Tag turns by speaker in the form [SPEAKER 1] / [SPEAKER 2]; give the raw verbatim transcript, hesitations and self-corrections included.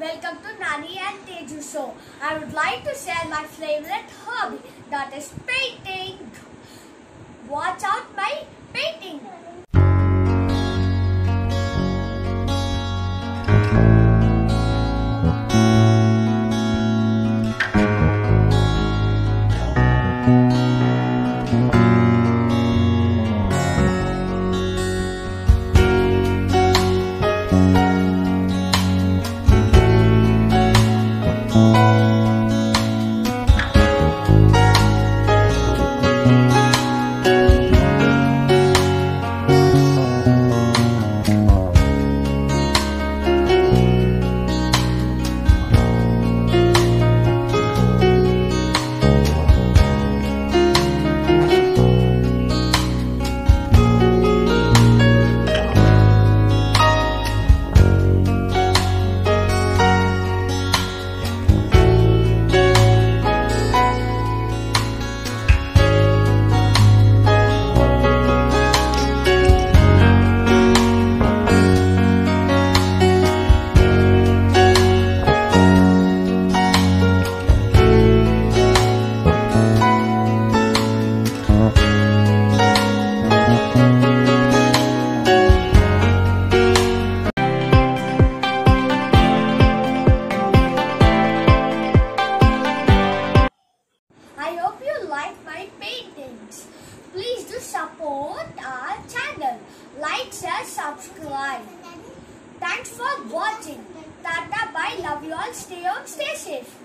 [SPEAKER 1] Welcome to Nani and Teju show. I would like to share my favorite hobby, that is painting. Watch out my painting. I hope you like my paintings. Please do support our channel. Like, share, subscribe. Thanks for watching. Tata, bye. Love you all. Stay home, stay safe.